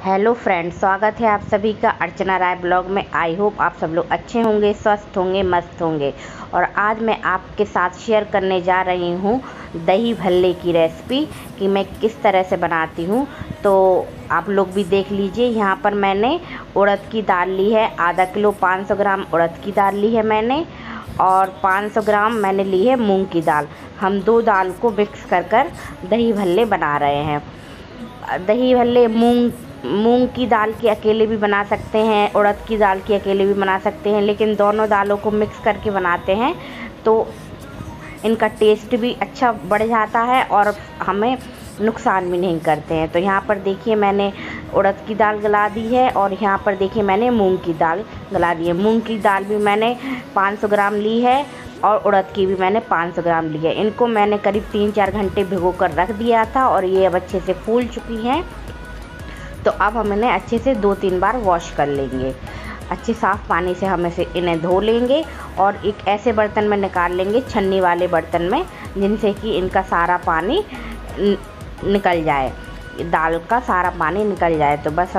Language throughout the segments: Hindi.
हेलो फ्रेंड्स, स्वागत है आप सभी का अर्चना राय ब्लॉग में। आई होप आप सब लोग अच्छे होंगे, स्वस्थ होंगे, मस्त होंगे। और आज मैं आपके साथ शेयर करने जा रही हूँ दही भल्ले की रेसिपी कि मैं किस तरह से बनाती हूँ। तो आप लोग भी देख लीजिए। यहाँ पर मैंने उड़द की दाल ली है, आधा किलो 500 ग्राम उड़द की दाल ली है मैंने, और 500 ग्राम मैंने ली है मूंग की दाल। हम दो दाल को मिक्स कर दही भल्ले बना रहे हैं। दही भल्ले मूंग की दाल के अकेले भी बना सकते हैं, उड़द की दाल के अकेले भी बना सकते हैं, लेकिन दोनों दालों को मिक्स करके बनाते हैं तो इनका टेस्ट भी अच्छा बढ़ जाता है और हमें नुकसान भी नहीं करते हैं। तो यहाँ पर देखिए मैंने उड़द की दाल गला दी है और यहाँ पर देखिए मैंने मूंग की दाल गला दी है। मूंग की दाल भी मैंने 500 ग्राम ली है और उड़द की भी मैंने 500 ग्राम ली है। इनको मैंने करीब 3-4 घंटे भिगो कर रख दिया था और ये अब अच्छे से फूल चुकी हैं। तो अब हम इन्हें अच्छे से 2-3 बार वॉश कर लेंगे। अच्छे साफ़ पानी से हम इन्हें धो लेंगे और एक ऐसे बर्तन में निकाल लेंगे, छन्नी वाले बर्तन में, जिनसे कि इनका सारा पानी निकल जाए, दाल का सारा पानी निकल जाए। तो बस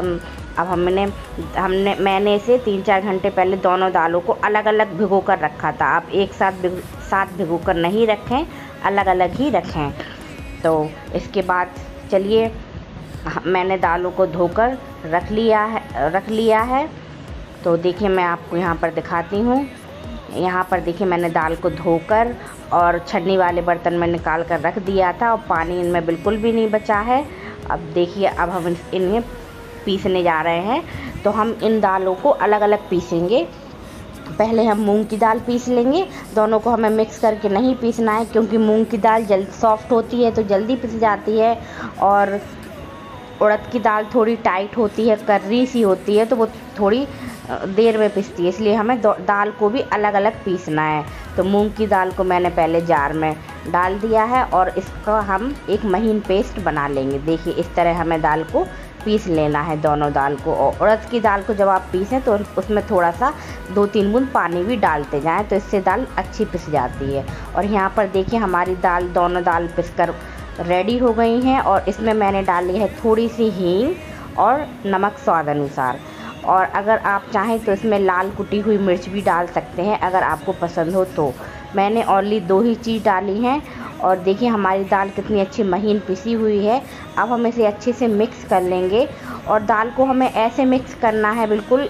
मैंने इसे 3-4 घंटे पहले दोनों दालों को अलग अलग भिगो कर रखा था। आप एक साथ भिगो कर नहीं रखें, अलग अलग ही रखें। तो इसके बाद चलिए मैंने दालों को धोकर रख लिया है। तो देखिए मैं आपको यहाँ पर दिखाती हूँ। यहाँ पर देखिए मैंने दाल को धोकर और छन्नी वाले बर्तन में निकाल कर रख दिया था और पानी इनमें बिल्कुल भी नहीं बचा है। अब देखिए अब हम इन्हें पीसने जा रहे हैं। तो हम इन दालों को अलग अलग पीसेंगे। पहले हम मूंग की दाल पीस लेंगे। दोनों को हमें मिक्स करके नहीं पीसना है, क्योंकि मूंग की दाल जल्दी सॉफ्ट होती है तो जल्दी पिस जाती है, और उड़द की दाल थोड़ी टाइट होती है, कर्री सी होती है, तो वो थोड़ी देर में पिसती है। इसलिए हमें दाल को भी अलग अलग पीसना है। तो मूंग की दाल को मैंने पहले जार में डाल दिया है और इसका हम एक महीन पेस्ट बना लेंगे। देखिए इस तरह हमें दाल को पीस लेना है, दोनों दाल को। और उड़द की दाल को जब आप पीसें तो उसमें थोड़ा सा 2-3 बूंद पानी भी डालते जाएं, तो इससे दाल अच्छी पिस जाती है। और यहाँ पर देखिए हमारी दोनों दाल पिस कर रेडी हो गई हैं और इसमें मैंने डाली है थोड़ी सी हींग और नमक स्वाद अनुसार। और अगर आप चाहें तो इसमें लाल कुटी हुई मिर्च भी डाल सकते हैं, अगर आपको पसंद हो तो। मैंने ओनली 2 ही चीज़ डाली हैं। और देखिए हमारी दाल कितनी अच्छी महीन पिसी हुई है। अब हम इसे अच्छे से मिक्स कर लेंगे और दाल को हमें ऐसे मिक्स करना है बिल्कुल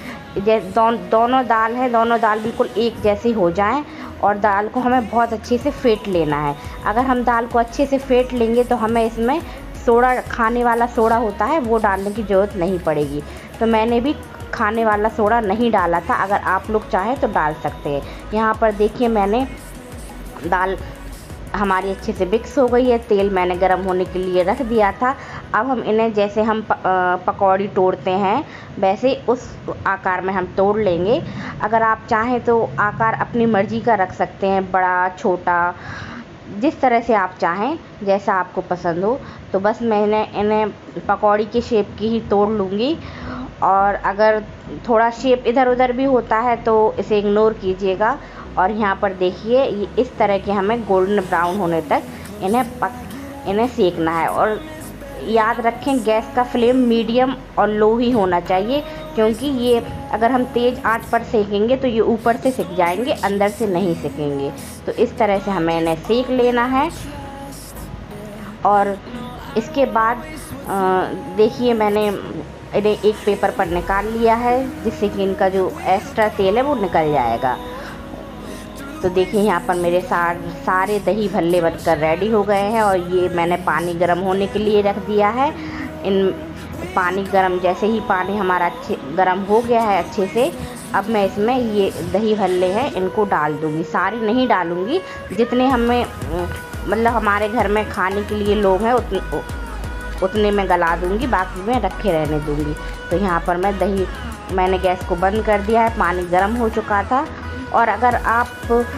दोनों दाल बिल्कुल एक जैसी हो जाएं, और दाल को हमें बहुत अच्छे से फेंट लेना है। अगर हम दाल को अच्छे से फेंट लेंगे तो हमें इसमें सोडा, खाने वाला सोडा होता है, वो डालने की ज़रूरत नहीं पड़ेगी। तो मैंने भी खाने वाला सोडा नहीं डाला था, अगर आप लोग चाहें तो डाल सकते हैं। यहाँ पर देखिए मैंने दाल हमारी अच्छे से मिक्स हो गई है। तेल मैंने गर्म होने के लिए रख दिया था। अब हम इन्हें जैसे हम पकौड़ी तोड़ते हैं वैसे उस आकार में हम तोड़ लेंगे। अगर आप चाहें तो आकार अपनी मर्ज़ी का रख सकते हैं, बड़ा छोटा, जिस तरह से आप चाहें, जैसा आपको पसंद हो। तो बस मैंने इन्हें पकौड़ी के शेप की ही तोड़ लूँगी। और अगर थोड़ा शेप इधर उधर भी होता है तो इसे इग्नोर कीजिएगा। और यहाँ पर देखिए ये इस तरह के हमें गोल्डन ब्राउन होने तक इन्हें सेकना है। और याद रखें गैस का फ्लेम मीडियम और लो ही होना चाहिए, क्योंकि ये अगर हम तेज़ आंच पर सेकेंगे तो ये ऊपर से सिक जाएंगे, अंदर से नहीं सिकेंगे। तो इस तरह से हमें इन्हें सेक लेना है। और इसके बाद देखिए मैंने इन्हें एक पेपर पर निकाल लिया है, जिससे कि इनका जो एक्स्ट्रा तेल है वो निकल जाएगा। तो देखिए यहाँ पर मेरे सारे दही भल्ले बनकर रेडी हो गए हैं। और ये मैंने पानी गर्म होने के लिए रख दिया है। जैसे ही पानी हमारा गर्म हो गया है अच्छे से, अब मैं इसमें ये दही भल्ले हैं इनको डाल दूँगी। सारी नहीं डालूँगी, जितने मतलब हमारे घर में खाने के लिए लोग हैं उतने में गला दूँगी, बाकी मैं रखे रहने दूँगी। तो यहाँ पर मैंने गैस को बंद कर दिया है, पानी गर्म हो चुका था। और अगर आप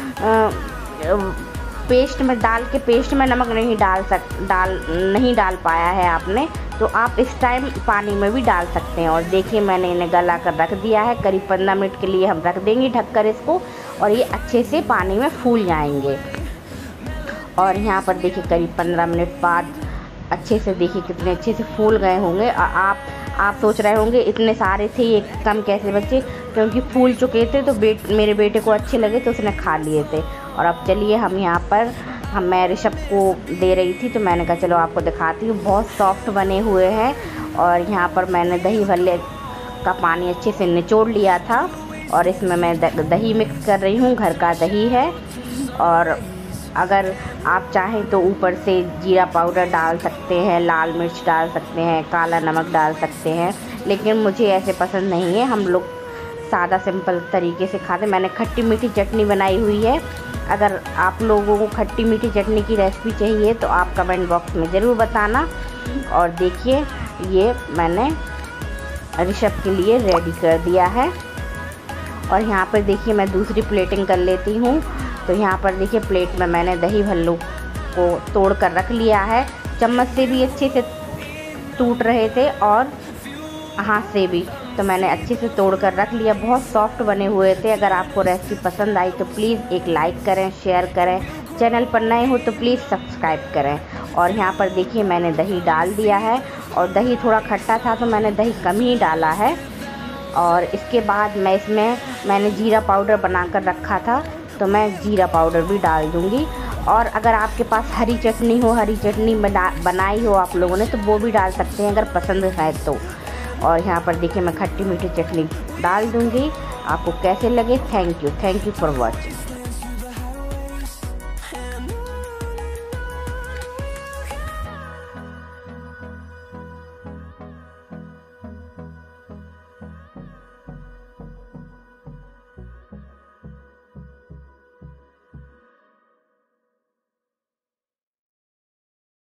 पेस्ट में नमक नहीं डाल पाया है आपने, तो आप इस टाइम पानी में भी डाल सकते हैं। और देखिए मैंने इन्हें गला कर रख दिया है। करीब 15 मिनट के लिए हम रख देंगे ढककर इसको, और ये अच्छे से पानी में फूल जाएंगे। और यहाँ पर देखिए करीब 15 मिनट बाद अच्छे से देखिए कितने अच्छे से फूल गए होंगे। और आप सोच रहे होंगे इतने सारे थे ये कम कैसे बचे, क्योंकि फूल चुके थे तो मेरे बेटे को अच्छे लगे तो उसने खा लिए थे। और अब चलिए हम यहाँ पर मैं ऋषभ को दे रही थी तो मैंने कहा चलो आपको दिखाती हूँ। बहुत सॉफ्ट बने हुए हैं। और यहाँ पर मैंने दही भल्ले का पानी अच्छे से निचोड़ लिया था और इसमें मैं दही मिक्स कर रही हूँ। घर का दही है। और अगर आप चाहें तो ऊपर से जीरा पाउडर डाल सकते हैं, लाल मिर्च डाल सकते हैं, काला नमक डाल सकते हैं, लेकिन मुझे ऐसे पसंद नहीं है। हम लोग सादा सिंपल तरीके से खाते। मैंने खट्टी मीठी चटनी बनाई हुई है। अगर आप लोगों को खट्टी मीठी चटनी की रेसिपी चाहिए तो आप कमेंट बॉक्स में ज़रूर बताना। और देखिए ये मैंने ऋषभ के लिए रेडी कर दिया है। और यहाँ पर देखिए मैं दूसरी प्लेटिंग कर लेती हूँ। तो यहाँ पर देखिए प्लेट में मैंने दही भल्लों को तोड़ कर रख लिया है। चम्मच से भी अच्छे से टूट रहे थे और हाथ से भी, तो मैंने अच्छे से तोड़ कर रख लिया। बहुत सॉफ्ट बने हुए थे। अगर आपको रेसिपी पसंद आई तो प्लीज़ एक लाइक करें, शेयर करें। चैनल पर नए हो तो प्लीज़ सब्सक्राइब करें। और यहाँ पर देखिए मैंने दही डाल दिया है और दही थोड़ा खट्टा था तो मैंने दही कम ही डाला है। और इसके बाद मैंने जीरा पाउडर बनाकर रखा था तो मैं जीरा पाउडर भी डाल दूँगी। और अगर आपके पास हरी चटनी हो, हरी चटनी बनाई हो आप लोगों ने, तो वो भी डाल सकते हैं अगर पसंद है तो। और यहाँ पर देखिए मैं खट्टी मीठी चटनी डाल दूँगी। आपको कैसे लगे? Thank you for watching.